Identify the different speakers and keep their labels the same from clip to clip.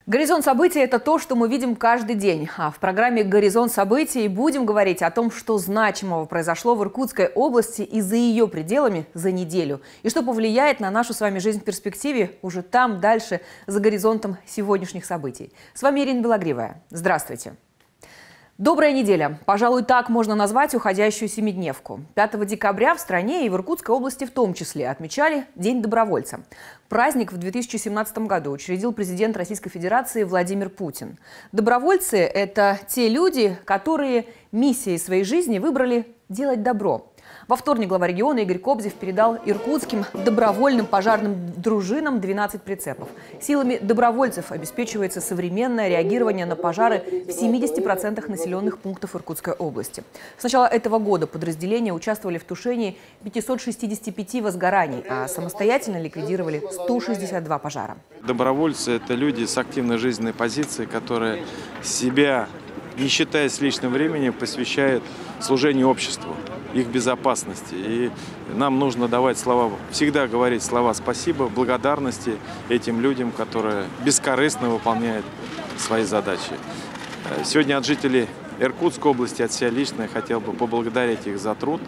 Speaker 1: Горизонт событий – это то, что мы видим каждый день. А в программе «Горизонт событий» будем говорить о том, что значимого произошло в Иркутской области и за ее пределами за неделю. И что повлияет на нашу с вами жизнь в перспективе уже там, дальше, за горизонтом сегодняшних событий. С вами Ирина Белогривая. Здравствуйте. Добрая неделя. Пожалуй, так можно назвать уходящую семидневку. 5 декабря в стране и в Иркутской области в том числе отмечали День добровольца. Праздник в 2017 году учредил президент Российской Федерации Владимир Путин. Добровольцы – это те люди, которые миссией своей жизни выбрали делать добро. Во вторник глава региона Игорь Кобзев передал иркутским добровольным пожарным дружинам 12 прицепов. Силами добровольцев обеспечивается современное реагирование на пожары в 70% населенных пунктов Иркутской области. С начала этого года подразделения участвовали в тушении 565 возгораний, а самостоятельно ликвидировали 162 пожара.
Speaker 2: Добровольцы – это люди с активной жизненной позицией, которые себя, не считаясь личным временем, посвящают служению обществу, их безопасности. И нам нужно давать слова, всегда говорить слова спасибо, благодарности этим людям, которые бескорыстно выполняют свои задачи. Сегодня от жителей Иркутской области, от себя лично, я хотел бы поблагодарить их за труд.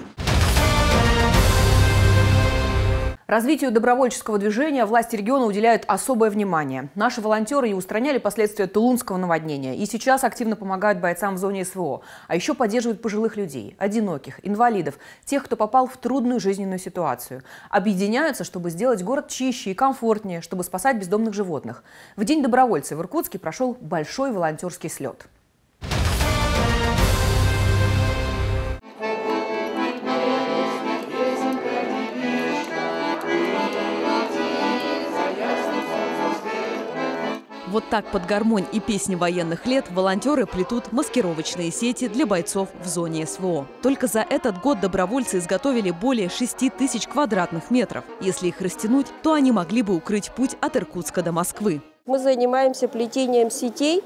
Speaker 1: Развитию добровольческого движения власти региона уделяют особое внимание. Наши волонтеры и устраняли последствия тулунского наводнения и сейчас активно помогают бойцам в зоне СВО. А еще поддерживают пожилых людей, одиноких, инвалидов, тех, кто попал в трудную жизненную ситуацию. Объединяются, чтобы сделать город чище и комфортнее, чтобы спасать бездомных животных. В День добровольца в Иркутске прошел большой волонтерский слет.
Speaker 3: Вот так под гармонь и песни военных лет волонтеры плетут маскировочные сети для бойцов в зоне СВО. Только за этот год добровольцы изготовили более 6000 квадратных метров. Если их растянуть, то они могли бы укрыть путь от Иркутска до Москвы.
Speaker 4: Мы занимаемся плетением сетей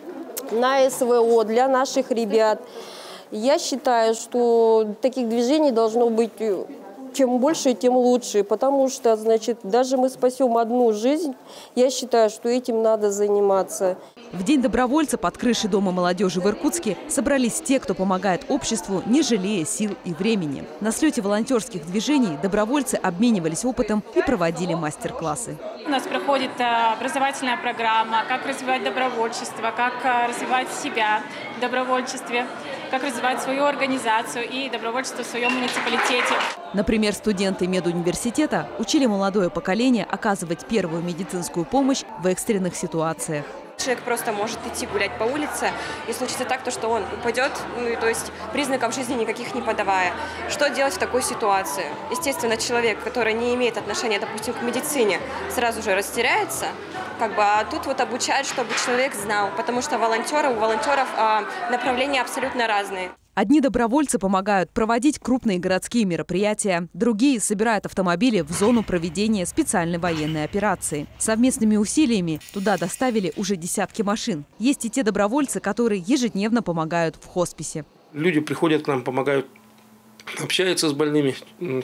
Speaker 4: на СВО для наших ребят. Я считаю, что таких движений должно быть чем больше, тем лучше, потому что, значит, даже мы спасем одну жизнь, я считаю, что этим надо заниматься.
Speaker 3: В День добровольца под крышей Дома молодежи в Иркутске собрались те, кто помогает обществу, не жалея сил и времени. На слете волонтерских движений добровольцы обменивались опытом и проводили мастер-классы.
Speaker 5: У нас проходит образовательная программа, как развивать добровольчество, как развивать себя в добровольчестве, как развивать свою организацию и добровольчество в своем муниципалитете.
Speaker 3: Например, студенты медуниверситета учили молодое поколение оказывать первую медицинскую помощь в экстренных ситуациях.
Speaker 6: Человек просто может идти гулять по улице, и случится так, что он упадет, то есть признаков жизни никаких не подавая. Что делать в такой ситуации? Естественно, человек, который не имеет отношения, допустим, к медицине, сразу же растеряется. А тут вот обучают, чтобы человек знал, потому что у волонтеров направления абсолютно разные.
Speaker 3: Одни добровольцы помогают проводить крупные городские мероприятия, другие собирают автомобили в зону проведения специальной военной операции. Совместными усилиями туда доставили уже десятки машин. Есть и те добровольцы, которые ежедневно помогают в хосписе.
Speaker 7: Люди приходят к нам, помогают, общаются с больными,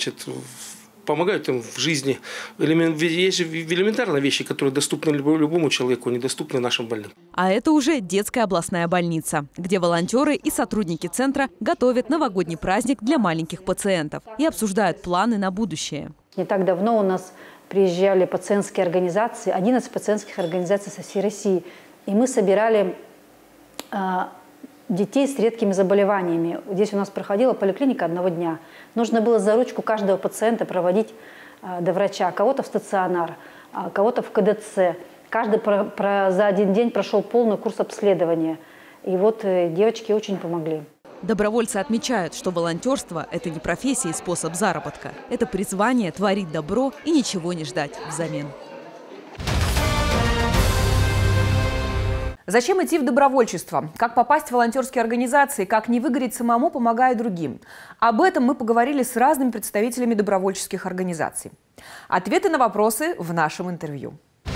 Speaker 7: помогают им в жизни. Есть же элементарные вещи, которые доступны любому человеку, недоступны нашим больным.
Speaker 3: А это уже детская областная больница, где волонтеры и сотрудники центра готовят новогодний праздник для маленьких пациентов и обсуждают планы на будущее.
Speaker 8: Не так давно у нас приезжали пациентские организации, 11 пациентских организаций со всей России. И мы собирали детей с редкими заболеваниями. Здесь у нас проходила поликлиника одного дня. Нужно было за ручку каждого пациента проводить до врача. Кого-то в стационар, кого-то в КДЦ. Каждый за один день прошел полный курс обследования. И вот девочки очень помогли.
Speaker 3: Добровольцы отмечают, что волонтерство – это не профессия и способ заработка. Это призвание творить добро и ничего не ждать взамен.
Speaker 1: Зачем идти в добровольчество? Как попасть в волонтерские организации? Как не выгореть самому, помогая другим? Об этом мы поговорили с разными представителями добровольческих организаций. Ответы на вопросы в нашем интервью.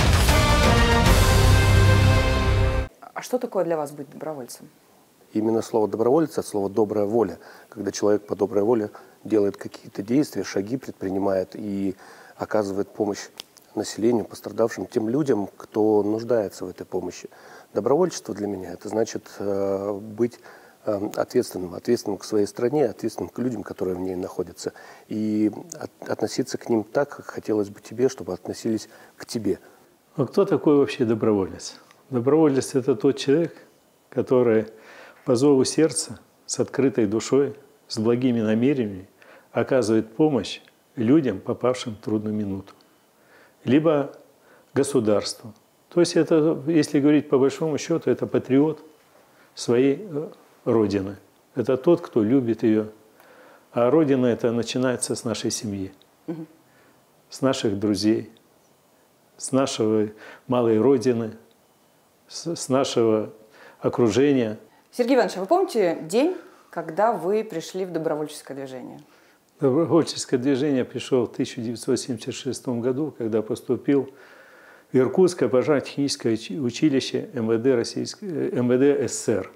Speaker 1: А что такое для вас быть добровольцем?
Speaker 9: Именно слово «доброволец» от слова «добрая воля», когда человек по доброй воле делает какие-то действия, шаги предпринимает и оказывает помощь населению, пострадавшим, тем людям, кто нуждается в этой помощи. Добровольчество для меня – это значит быть ответственным к своей стране, ответственным к людям, которые в ней находятся, и относиться к ним так, как хотелось бы тебе, чтобы относились к тебе.
Speaker 10: А кто такой вообще доброволец? Доброволец – это тот человек, который по зову сердца, с открытой душой, с благими намерениями оказывает помощь людям, попавшим в трудную минуту. Либо государству. То есть это, если говорить по большому счету, это патриот своей Родины. Это тот, кто любит ее. А Родина это начинается с нашей семьи, с наших друзей, с нашей малой Родины, с нашего окружения.
Speaker 1: Сергей Иванович, а вы помните день, когда вы пришли в добровольческое движение?
Speaker 10: Добровольческое движение пришел в 1976 году, когда поступил в Иркутское пожарно-техническое училище МВД СССР.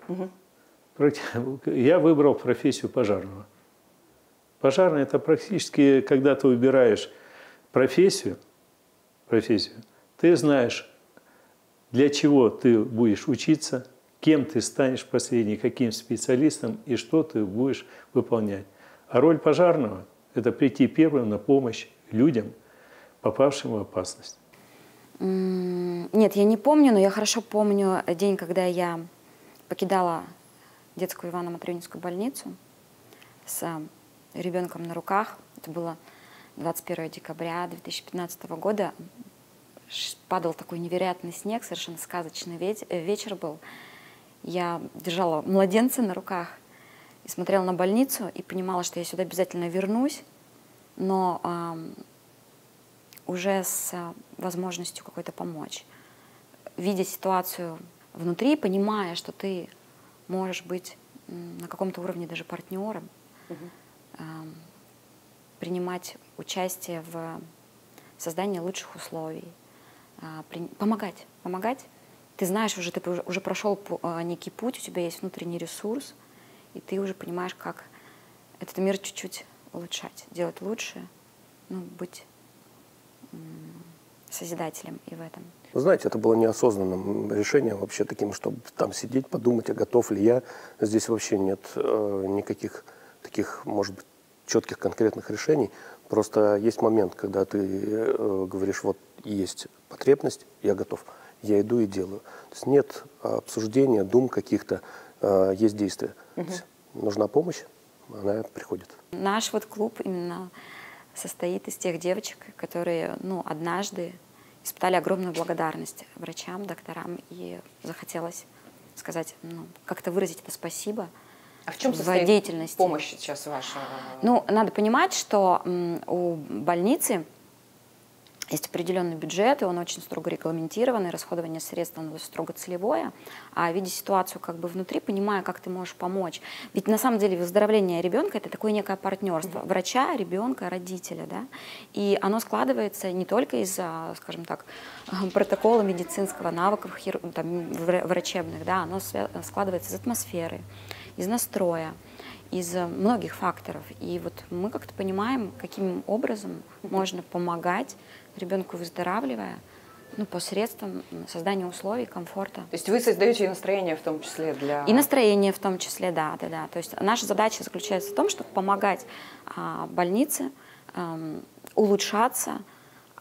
Speaker 10: Я выбрал профессию пожарного. Пожарный – это практически, когда ты выбираешь профессию, ты знаешь, для чего ты будешь учиться, кем ты станешь впоследствии, каким специалистом и что ты будешь выполнять. А роль пожарного – это прийти первым на помощь людям, попавшим в опасность.
Speaker 11: Нет, я не помню, но я хорошо помню день, когда я покидала детскую Ивано-Матрёнинскую больницу с ребенком на руках. Это было 21 декабря 2015 года. Падал такой невероятный снег, совершенно сказочный вечер был. Я держала младенца на руках и смотрела на больницу и понимала, что я сюда обязательно вернусь, но уже с возможностью какой-то помочь. Видя ситуацию внутри, понимая, что ты можешь быть на каком-то уровне даже партнером, принимать участие в создании лучших условий, помогать. Ты знаешь, ты уже прошел некий путь, у тебя есть внутренний ресурс, и ты уже понимаешь, как этот мир чуть-чуть улучшать, делать лучше, быть созидателем и в этом.
Speaker 9: Вы знаете, это было неосознанным решением вообще таким, чтобы там сидеть, подумать, а готов ли я. Здесь вообще нет никаких таких, может быть, четких конкретных решений. Просто есть момент, когда ты говоришь, вот есть потребность, я готов. Я иду и делаю. То есть нет обсуждения, дум каких-то, есть действия. Нужна помощь, она приходит.
Speaker 11: Наш клуб именно состоит из тех девочек, которые однажды испытали огромную благодарность врачам, докторам, и захотелось сказать, как-то выразить это спасибо.
Speaker 1: А в чем состоит помощь сейчас ваша?
Speaker 11: Надо понимать, что у больницы есть определенный бюджет, и он очень строго регламентированный, расходование средств оно строго целевое. А видя ситуацию внутри, понимая, как ты можешь помочь. Ведь на самом деле выздоровление ребенка – это такое некое партнерство врача, ребенка, родителя. Да? И оно складывается не только из, скажем так, протокола медицинского, навыков врачебных, да? Оно складывается из атмосферы, из настроя, из многих факторов. И мы как-то понимаем, каким образом можно помогать ребенку, выздоравливая, посредством создания условий, комфорта.
Speaker 1: То есть вы создаете и настроение в том числе для...
Speaker 11: И настроение в том числе, да. То есть наша задача заключается в том, чтобы помогать больнице улучшаться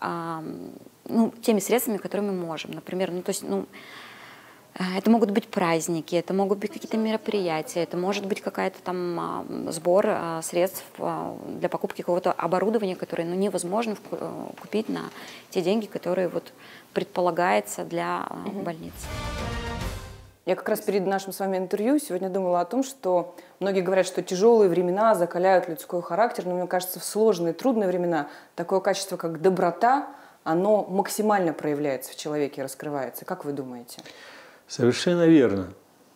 Speaker 11: теми средствами, которыми мы можем. Например, это могут быть праздники, это могут быть какие-то мероприятия, это может быть какая-то там сбор средств для покупки какого-то оборудования, которое невозможно купить на те деньги, которые предполагается для больницы.
Speaker 1: Я как раз перед нашим с вами интервью сегодня думала о том, что многие говорят, что тяжелые времена закаляют людской характер, но мне кажется, в сложные, трудные времена такое качество, как доброта, оно максимально проявляется в человеке, раскрывается. Как вы думаете?
Speaker 10: Совершенно верно.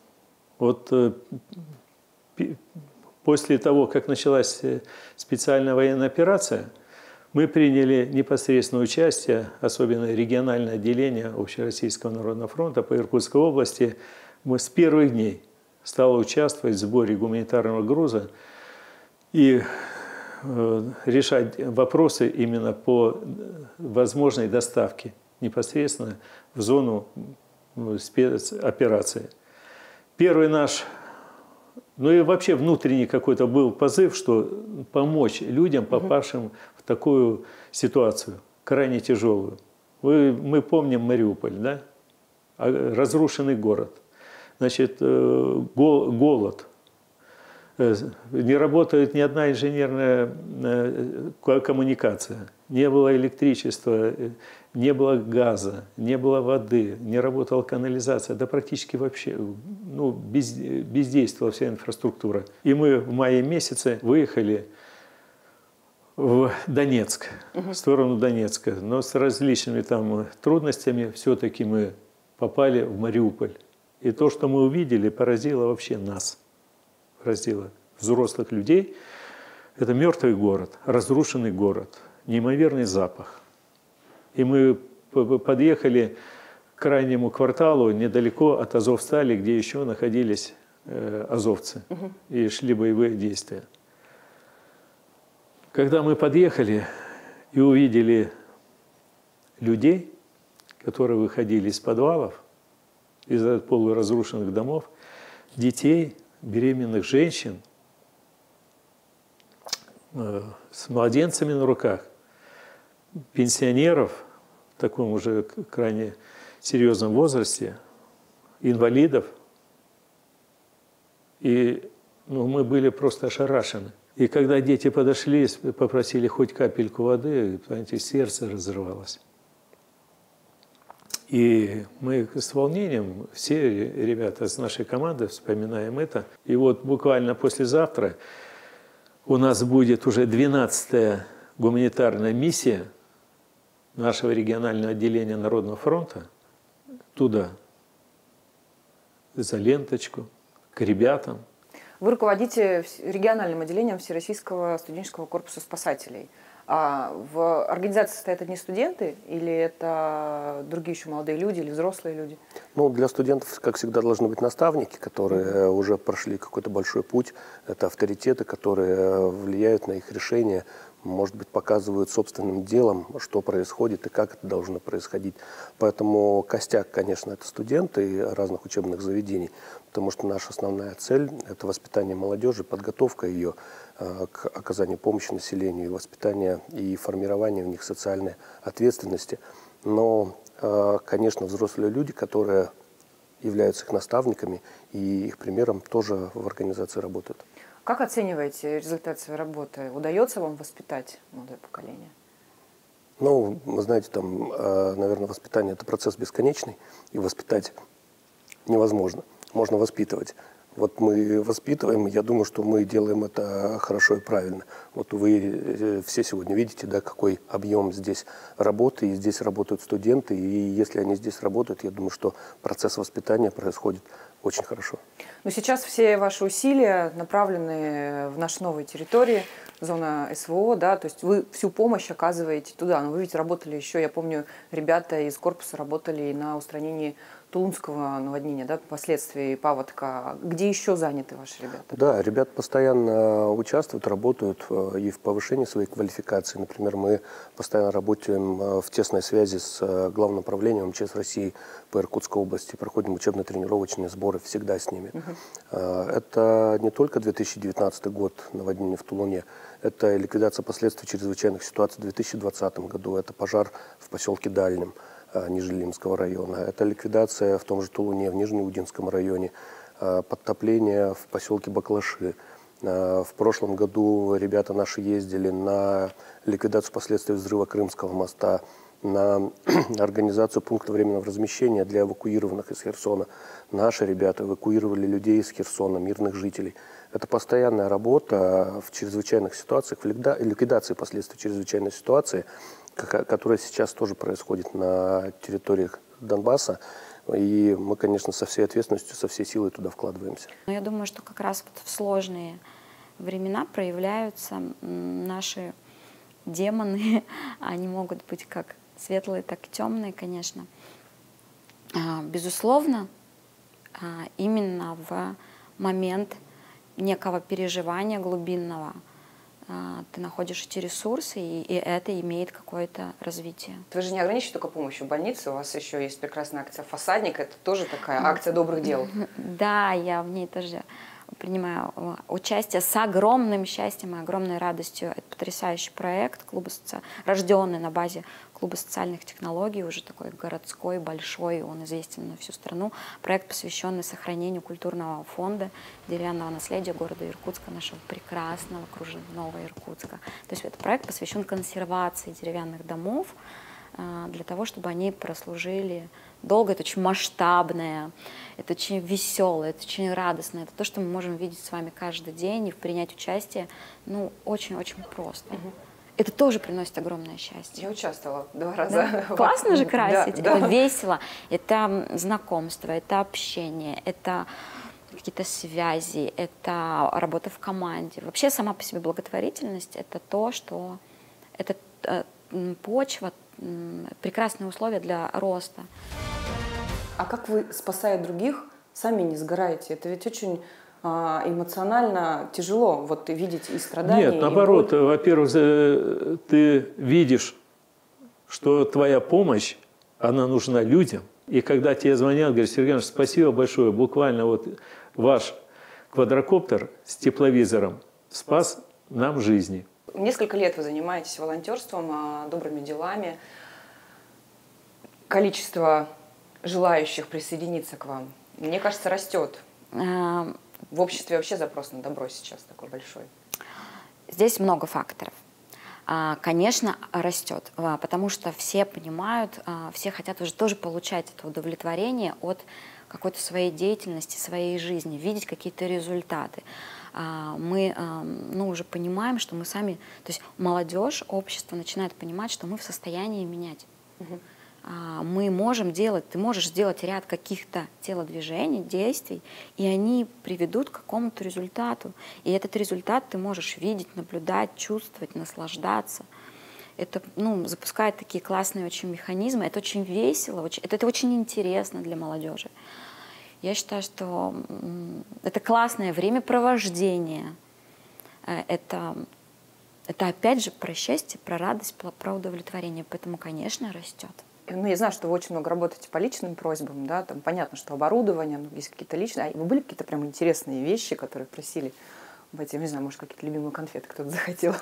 Speaker 10: После того, как началась специальная военная операция, мы приняли непосредственное участие, особенно региональное отделение Общероссийского народного фронта по Иркутской области. Мы с первых дней стало участвовать в сборе гуманитарного груза. И решать вопросы именно по возможной доставке непосредственно в зону спецоперации. Первый наш, ну и вообще внутренний какой-то был позыв, что помочь людям, попавшим в такую ситуацию, крайне тяжелую. Мы помним Мариуполь, да? Разрушенный город. Значит, голод. Не работает ни одна инженерная коммуникация. Не было электричества, не было газа, не было воды, не работала канализация. Да практически вообще бездействовала вся инфраструктура. И мы в мае месяце выехали в Донецк, в сторону Донецка. Но с различными там трудностями все-таки мы попали в Мариуполь. И то, что мы увидели, поразило вообще нас. Поразило взрослых людей. Это мертвый город, разрушенный город, неимоверный запах. И мы подъехали к крайнему кварталу недалеко от Азовстали, где еще находились азовцы и шли боевые действия. Когда мы подъехали и увидели людей, которые выходили из подвалов, из полуразрушенных домов, детей, беременных женщин с младенцами на руках, пенсионеров в таком уже крайне серьезном возрасте, инвалидов. И мы были просто ошарашены. И когда дети подошли, попросили хоть капельку воды, понимаете, сердце разрывалось. И мы с волнением, все ребята с нашей команды, вспоминаем это. И вот буквально послезавтра у нас будет уже 12-я гуманитарная миссия нашего регионального отделения Народного фронта туда, за ленточку, к ребятам.
Speaker 1: Вы руководите региональным отделением Всероссийского студенческого корпуса спасателей. А в организации состоят одни студенты или это другие еще молодые люди или взрослые люди?
Speaker 9: Ну, для студентов, как всегда, должны быть наставники, которые уже прошли какой-то большой путь. Это авторитеты, которые влияют на их решения, может быть, показывают собственным делом, что происходит и как это должно происходить. Поэтому костяк, конечно, это студенты разных учебных заведений, потому что наша основная цель – это воспитание молодежи, подготовка ее к оказанию помощи населению, воспитание и формирование в них социальной ответственности. Но, конечно, взрослые люди, которые являются их наставниками и их примером, тоже в организации работают.
Speaker 1: Как оцениваете результат своей работы? Удается вам воспитать молодое поколение?
Speaker 9: Ну, вы знаете, там, наверное, воспитание – это процесс бесконечный, и воспитать невозможно. Можно воспитывать. Вот мы воспитываем, я думаю, что мы делаем это хорошо и правильно. Вот вы все сегодня видите, да, какой объем здесь работы, и здесь работают студенты, и если они здесь работают, я думаю, что процесс воспитания происходит очень хорошо.
Speaker 1: Но сейчас все ваши усилия направлены в наши новые территории, зона СВО, да, то есть вы всю помощь оказываете туда. Но вы ведь работали еще, я помню, ребята из корпуса работали и на устранении Тулунского наводнения, да, последствий паводка. Где еще заняты ваши ребята?
Speaker 9: Да, ребята постоянно участвуют, работают и в повышении своей квалификации. Например, мы постоянно работаем в тесной связи с Главным управлением МЧС России по Иркутской области, проходим учебно-тренировочные сборы всегда с ними. Это не только 2019 год, наводнение в Тулуне, это ликвидация последствий чрезвычайных ситуаций в 2020 году, это пожар в поселке Дальнем Нижнеудинского района, это ликвидация в том же Тулуне, в Нижнеудинском районе, подтопление в поселке Баклаши. В прошлом году ребята наши ездили на ликвидацию последствий взрыва Крымского моста, на организацию пункта временного размещения для эвакуированных из Херсона. Наши ребята эвакуировали людей из Херсона, мирных жителей. Это постоянная работа в чрезвычайных ситуациях, в ликвидации последствий чрезвычайной ситуации, которая сейчас тоже происходит на территориях Донбасса. И мы, конечно, со всей ответственностью, со всей силой туда вкладываемся.
Speaker 11: Но я думаю, что как раз вот в сложные времена проявляются наши демоны. Они могут быть как светлые, так и темные, конечно. Безусловно, именно в момент некого переживания глубинного ты находишь эти ресурсы, и это имеет какое-то развитие.
Speaker 1: Вы же не ограничиваете только помощью больницы, у вас еще есть прекрасная акция «Фасадник», это тоже такая акция добрых дел.
Speaker 11: Да, я в ней тоже принимаю участие с огромным счастьем и огромной радостью. Это потрясающий проект, рожденный на базе клуба социальных технологий, уже такой городской, большой, он известен на всю страну. Проект, посвященный сохранению культурного фонда деревянного наследия города Иркутска, нашего прекрасного кружевного Иркутска. То есть это проект посвящен консервации деревянных домов, для того, чтобы они прослужили долго. Это очень масштабное, это очень веселое, это очень радостное. Это то, что мы можем видеть с вами каждый день, и принять участие, ну, очень-очень просто. Это тоже приносит огромное счастье.
Speaker 1: Я участвовала 2 раза.
Speaker 11: Да? Классно же красить,
Speaker 1: да,
Speaker 11: это весело, это знакомство, это общение, это какие-то связи, это работа в команде. Вообще сама по себе благотворительность — это то, что это почва, прекрасные условия для роста.
Speaker 1: А как вы, спасая других, сами не сгораете? Это ведь очень эмоционально тяжело вот видеть и страдания.
Speaker 10: Нет, наоборот, во-первых, ты видишь, что твоя помощь, она нужна людям. И когда тебе звонят, говорят: Сергей Иванович, спасибо большое, буквально вот ваш квадрокоптер с тепловизором спас нам жизни.
Speaker 1: Несколько лет вы занимаетесь волонтерством, добрыми делами. Количество желающих присоединиться к вам, мне кажется, растет. В обществе вообще запрос на добро сейчас такой большой.
Speaker 11: Здесь много факторов. Конечно, растет, потому что все понимают, все хотят уже тоже получать это удовлетворение от какой-то своей деятельности, своей жизни, видеть какие-то результаты. Мы уже понимаем, что мы сами, то есть молодежь, общество начинает понимать, что мы в состоянии менять. Мы можем делать, ты можешь сделать ряд каких-то телодвижений, действий, и они приведут к какому-то результату. И этот результат ты можешь видеть, наблюдать, чувствовать, наслаждаться. Это запускает такие классные очень механизмы, это очень весело, это очень интересно для молодежи. Я считаю, что это классное времяпровождение, это опять же про счастье, про радость, про удовлетворение, поэтому, конечно, растет.
Speaker 1: Я знаю, что вы очень много работаете по личным просьбам, да, там понятно, что оборудование, есть какие-то личные. А вы были какие-то прям интересные вещи, которые просили пойти, не знаю, может, какие-то любимые конфеты кто-то захотел?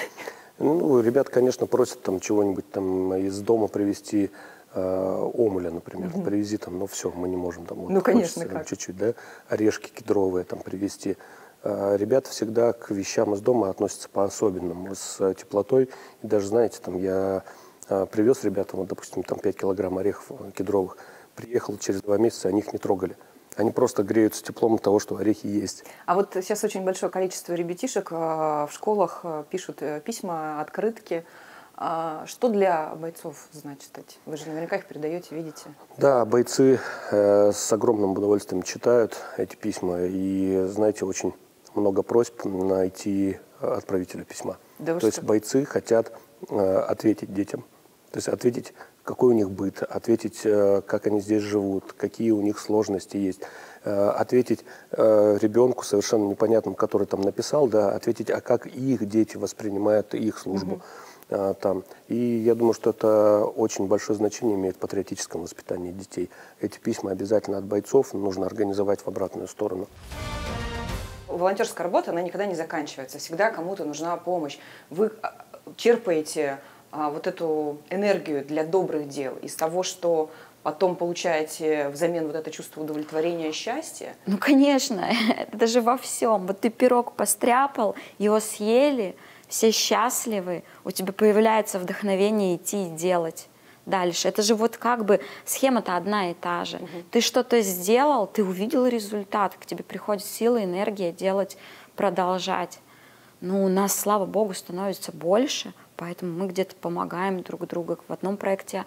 Speaker 9: Ребят, конечно, просят там чего-нибудь там из дома привезти, омуля, например, привези там, но все, мы не можем там. Вот,
Speaker 1: конечно,
Speaker 9: хочется, там, чуть-чуть, да, орешки кедровые там привезти. Ребята всегда к вещам из дома относятся по-особенному, с теплотой. И даже, знаете, там я привез ребятам, вот, допустим, там 5 килограмм орехов кедровых, приехал через 2 месяца, они их не трогали. Они просто греются теплом от того, что орехи есть.
Speaker 1: А вот сейчас очень большое количество ребятишек в школах пишут письма, открытки. Что для бойцов значит эти? Вы же наверняка их передаете, видите?
Speaker 9: Да, бойцы с огромным удовольствием читают эти письма. И, знаете, очень много просьб найти отправителя письма.
Speaker 1: Да.
Speaker 9: То есть бойцы хотят ответить детям. То есть ответить, какой у них быт, ответить, как они здесь живут, какие у них сложности есть, ответить ребенку совершенно непонятному, который там написал, да, ответить, а как их дети воспринимают их службу там. И я думаю, что это очень большое значение имеет в патриотическом воспитании детей. Эти письма обязательно от бойцов нужно организовать в обратную сторону.
Speaker 1: Волонтерская работа, она никогда не заканчивается. Всегда кому-то нужна помощь. Вы черпаете вот эту энергию для добрых дел из того, что потом получаете взамен вот это чувство удовлетворения и счастья?
Speaker 11: Ну, конечно, это же во всем. Вот ты пирог постряпал, его съели, все счастливы, у тебя появляется вдохновение идти и делать дальше. Это же вот как бы схема-то одна и та же. Ты что-то сделал, ты увидел результат, к тебе приходит сила, энергия делать, продолжать. Ну, у нас, слава богу, становится больше, поэтому мы где-то помогаем друг другу. В одном проекте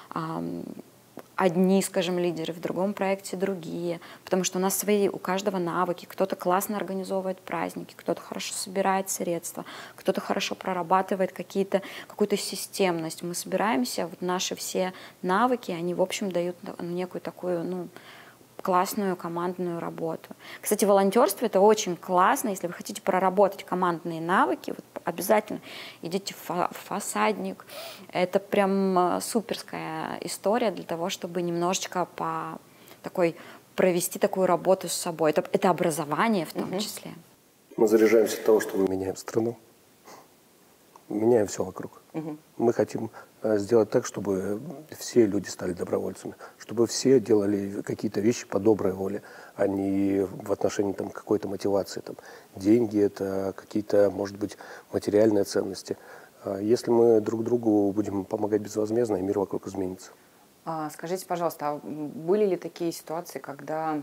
Speaker 11: одни, скажем, лидеры, в другом проекте другие, потому что у нас свои, у каждого навыки. Кто-то классно организовывает праздники, кто-то хорошо собирает средства, кто-то хорошо прорабатывает какую-то системность. Мы собираемся, вот наши все навыки, они, в общем, дают некую такую, классную командную работу. Кстати, волонтерство — это очень классно, если вы хотите проработать командные навыки, вот обязательно идите в фасадник. Это прям суперская история для того, чтобы немножечко провести такую работу с собой. Это образование в том числе.
Speaker 9: Мы заряжаемся от того, что мы меняем страну, меняем все вокруг. Мы хотим сделать так, чтобы все люди стали добровольцами, чтобы все делали какие-то вещи по доброй воле, а не в отношении какой-то мотивации. Деньги – это какие-то, может быть, материальные ценности. Если мы друг другу будем помогать безвозмездно, мир вокруг изменится.
Speaker 1: Скажите, пожалуйста, а были ли такие ситуации, когда,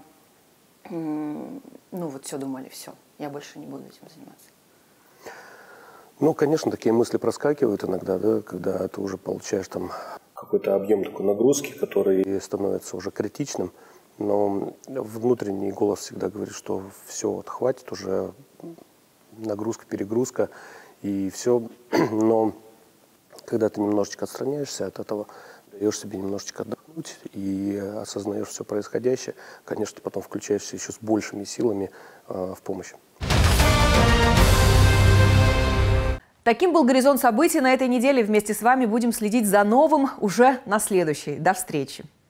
Speaker 1: все думали, все, я больше не буду этим заниматься?
Speaker 9: Конечно, такие мысли проскакивают иногда, да, когда ты уже получаешь какой-то объем такой нагрузки, который становится уже критичным, но внутренний голос всегда говорит, что все, хватит уже, нагрузка, перегрузка и все. Но когда ты немножечко отстраняешься от этого, даешь себе немножечко отдохнуть и осознаешь все происходящее, конечно, ты потом включаешься еще с большими силами в помощь.
Speaker 1: Таким был горизонт событий на этой неделе. Вместе с вами будем следить за новым уже на следующей. До встречи.